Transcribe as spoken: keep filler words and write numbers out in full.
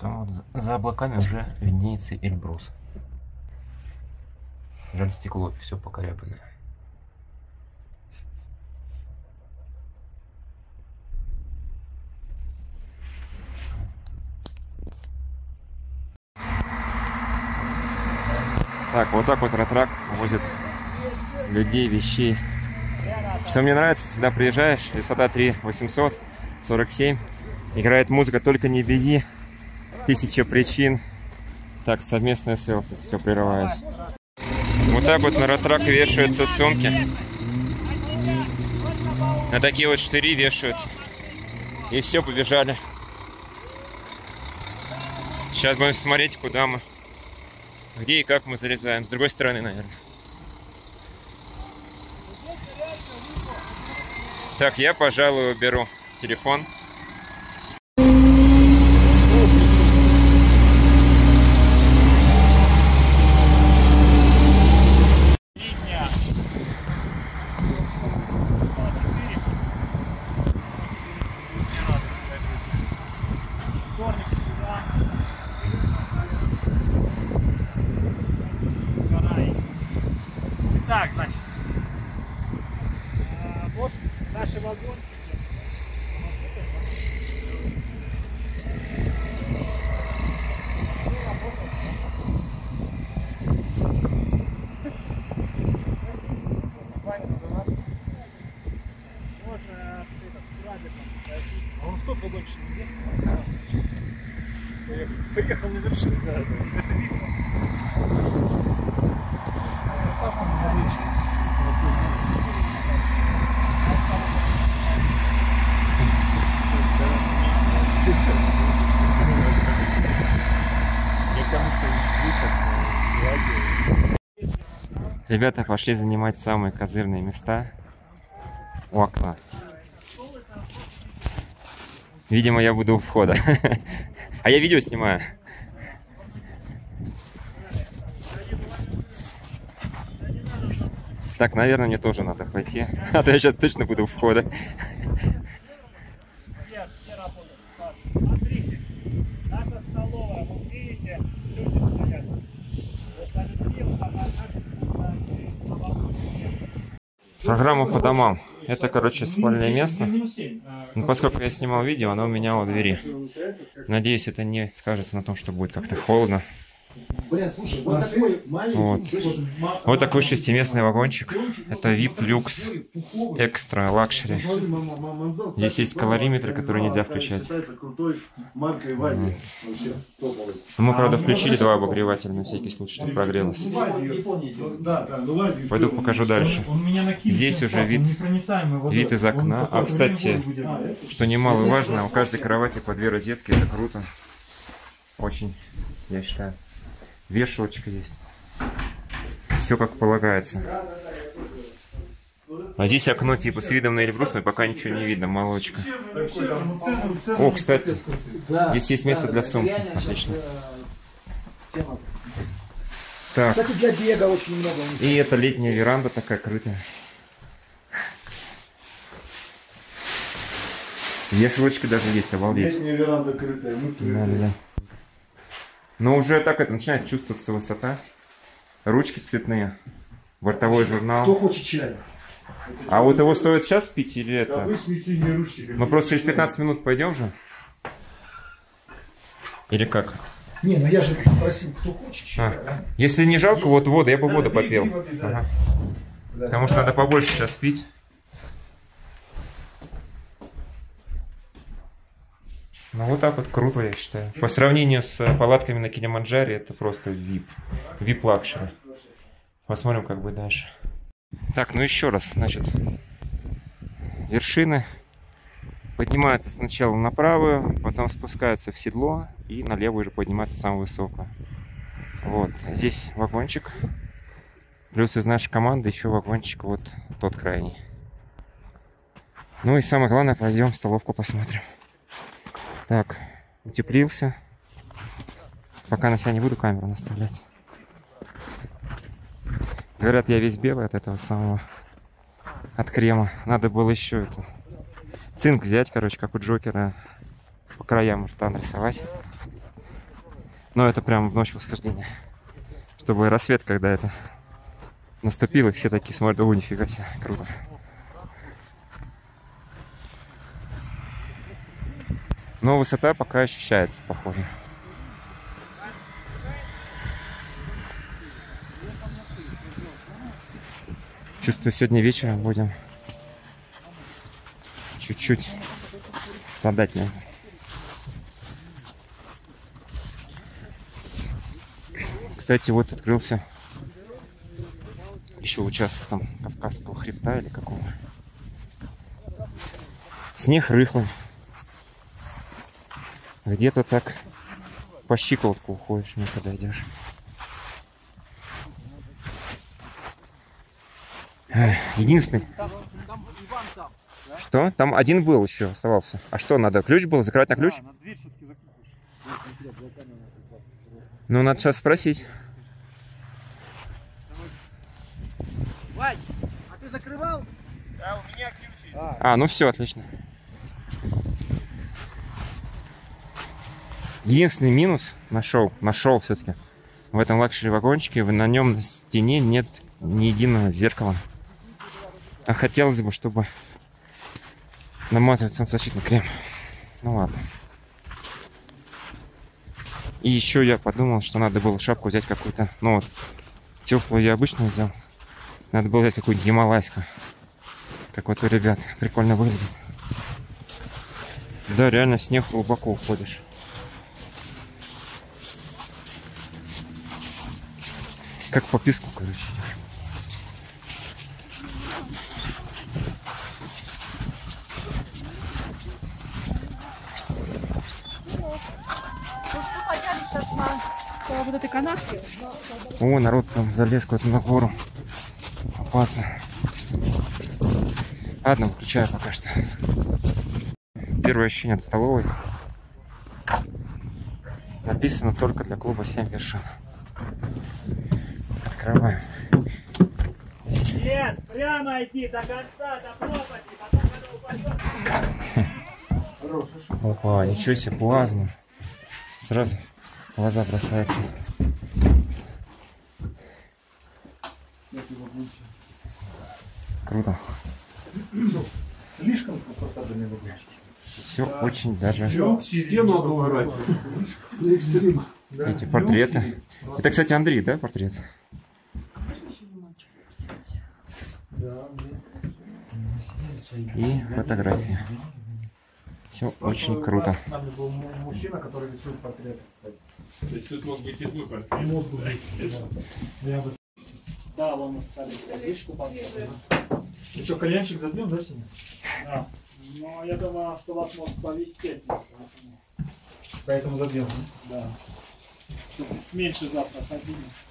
Там вот за облаками уже виднеется Эльбрус. Жаль, стекло все покорябанное. Так, вот так вот Раттрак возит людей, вещей. Что мне нравится, всегда приезжаешь, высота три тысячи восемьсот сорок семь, играет музыка «Только не беги», «Тысяча причин». Так, совместное селфи, все прерываясь. Вот так вот на Раттрак вешаются сумки. На такие вот штыри вешаются. И все, побежали. Сейчас будем смотреть, куда мы, где и как мы залезаем. С другой стороны, наверное. Так, я, пожалуй, беру телефон. Так, значит, а, вот наши вагончики. А он в тот вагончик где? Поехал на вершину. Да, это видно. Ребята пошли занимать самые козырные места у окна. Видимо, я буду у входа. А я видео снимаю. Так, наверное, мне тоже надо пойти. А то я сейчас точно буду у входа. Все, все работают. Смотрите, наша столовая, вы видите, люди стоят. Программа по домам. Это, короче, спальное место. Но поскольку я снимал видео, оно у меня у двери. Надеюсь, это не скажется на том, что будет как-то холодно. Блин, слушай, вот такой маленький, Вот. Вот такой шестиместный вагончик. Это ви ай пи, люкс, экстра, лакшери. Здесь есть калориметры, которые нельзя включать. Мы, правда, включили два обогревателя на всякий случай, чтобы прогрелось. Пойду покажу дальше. Здесь уже вид, вид из окна. А, кстати, что немаловажно, у каждой кровати по две розетки. Это круто. Очень, я считаю. Вешалочка есть. Все как полагается. А здесь окно типа с видом на Эльбрус, но пока ничего не видно, молочка. О, кстати, здесь есть место для сумки. Отлично. Так. Кстати, для бега очень много. И это летняя веранда такая крытая. Вешалочки даже есть, обалдеть. Летняя веранда крытая. Да, да, да. Но уже так это начинает чувствоваться высота. Ручки цветные. Бортовой журнал. Кто хочет чай? А вот его стоит сейчас пить или это? Обычные синие ручки. Мы просто через пятнадцать минут пойдем же? Или как? Не, ну я же спросил, кто хочет чай. А. Да? Если не жалко, вот воду, я бы воду попил. Ага. Потому что надо побольше сейчас пить. Ну вот так вот круто, я считаю. По сравнению с палатками на Килиманджаре, это просто ви ай пи. ви ай пи лакшери. Посмотрим, как будет дальше. Так, ну еще раз, значит, вершины поднимаются сначала на правую, потом спускаются в седло и налево уже поднимаются самую высокую. Вот, здесь вагончик. Плюс из нашей команды еще вагончик вот тот крайний. Ну и самое главное, пойдем столовку посмотрим. Так, утеплился. Пока на себя не буду камеру наставлять. Говорят, я весь белый от этого самого, от крема. Надо было еще это, цинк взять, короче, как у Джокера, по краям рта нарисовать. Но это прям в ночь восхождения. Чтобы рассвет, когда это наступил, и все такие смотрят, о, нифига себе, круто. Но высота пока ощущается, похоже. Чувствую, сегодня вечером будем чуть-чуть страдать, наверное. Кстати, вот открылся еще участок там Кавказского хребта или какого. Снег рыхлый. Где-то так по щиколотку уходишь, не подойдешь. Единственный. Что? Там один был еще, оставался. А что, надо ключ был? Закрывать на ключ? Ну, надо сейчас спросить. Вань, а ты закрывал? Да, у меня ключ есть. А, ну все, отлично. Единственный минус нашел, нашел все-таки в этом лакшери вагончике, на нем на стене нет ни единого зеркала. А хотелось бы, чтобы намазывать солнцезащитный крем. Ну ладно. И еще я подумал, что надо было шапку взять какую-то, ну вот, теплую я обычно взял. Надо было взять какую-нибудь гималайскую. Как вот у ребят. Прикольно выглядит. Да, реально в снег глубоко уходишь. Как по песку, короче. Сейчас на по вот этой канатке. О, народ там залез куда-то на гору. Опасно. Ладно, выключаю пока что. Первое ощущение от столовой. Написано только для клуба семь вершин. Открываем. Нет, прямо идти до конца, до пропасти, потом когда упадет. Опа, ничего себе, плазма. Сразу в глаза бросается. Круто. Слишком комфортабельный вагончик. Все очень даже. Стену обувать. Экстрим. Эти портреты. Это, кстати, Андрей, да, портрет? И фотографии. Все очень круто. С нами был мужчина, который рисует портреты, кстати. То есть тут мог быть и твой портрет. Мог бы быть. Я бы... Да, вон оставили табличку под собой. Ну что, кальянчик забьем, да, сегодня? Да. Но я думаю, что вас может повести. Поэтому забьем. Да. Чтобы меньше завтра ходили.